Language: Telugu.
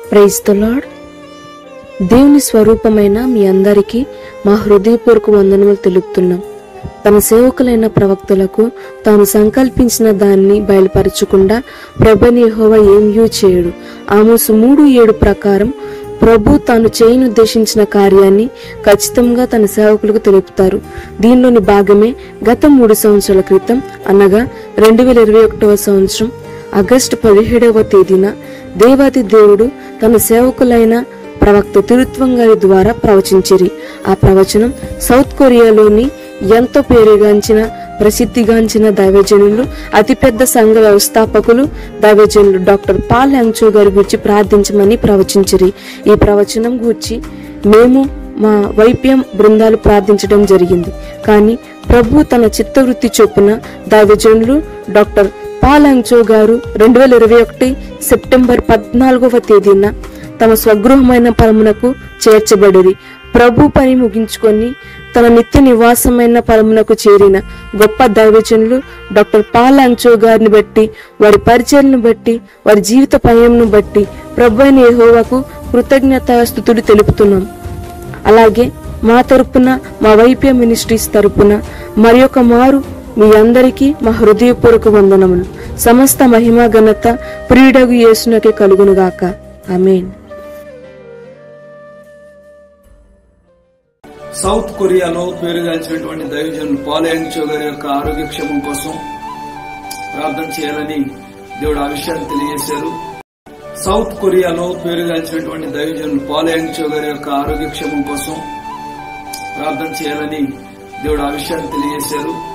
Praise the lord. దేవుని స్వరూపమైన మీ అందరికీ మా హృదయపూర్వక వందనములు తెలుపుతున్నాం. తన సేవకులైన ప్రవక్తలకు తాను సంకల్పించిన దాన్ని బయలుపరచకుండా ప్రభువైన యెహోవా ఏమీ చేయడు. ఆమోసు 3:7 ప్రకారం ప్రభు తాను చేయనుద్దేశించిన కార్యాన్ని ఖచ్చితంగా తన సేవకులకు తెలుపుతారు. దీనిలోని భాగమే గత 3 సంవత్సరాల క్రితం అనగా 2021వ సంవత్సరం ఆగస్టు 17వ తేదీన దేవాది దేవుడు తన సేవకులైన ప్రవక్త తిరుత్వం గారి ద్వారా ప్రవచించిరి. ఆ ప్రవచనం సౌత్ కొరియాలోని ఎంతో పేరుగాంచిన ప్రసిద్ధిగాంచిన దైవజనులు, అతిపెద్ద సంఘ వ్యవస్థాపకులు దైవజనులు డాక్టర్ పాల్ యాంగ్చో గారి గురించి ప్రార్థించమని ప్రవచించిరి. ఈ ప్రవచనం గూర్చి మేము మా వైప్యం బృందాలు ప్రార్థించడం జరిగింది. కానీ ప్రభు తన చిత్తవృత్తి చొప్పున దైవజనులు డాక్టర్ పాల్ యాంగ్చో గారు 2021 సెప్టెంబర్ 14వ తేదీన తమ స్వగృహమైన పరమునకు చేర్చబడిరి. ప్రభు పని ముగించుకొని తన నిత్య నివాసమైన పరమునకు చేరిన గొప్ప దైవజనులు డాక్టర్ పాల్ యాంగ్చో గారిని బట్టి, వారి పరిచయలను బట్టి, వారి జీవిత పయనంను బట్టి ప్రభువైన యెహోవాకు కృతజ్ఞతాస్తుతులు తెలుపుతున్నాం. అలాగే మా తరపున, మా వైప్య మినిస్ట్రీస్ తరపున మరియొక మారు మీ అందరికీ మా హృదయపూర్వక వందనములు. సమస్త మహిమ ఘనత ప్రియుడగు యేసునకే కలుగునుగాక. ఆమేన్. సౌత్ కొరియాలో పేరుగాంచినటువంటి దైవజనులు పాల్ యాంగ్చో గారి యొక్క ఆరోగ్యక్షేమం కోసం ప్రార్థన చేయాలని దేవుడు ఆ విషయాన్ని తెలియజేశారు. సౌత్ కొరియాలో పేరుగాంచినటువంటి దైవజనులు పాల్ యాంగ్చో గారి యొక్క ఆరోగ్యక్షేమం కోసం ప్రార్థన చేయాలని దేవుడు ఆ విషయాన్ని తెలియజేశారు.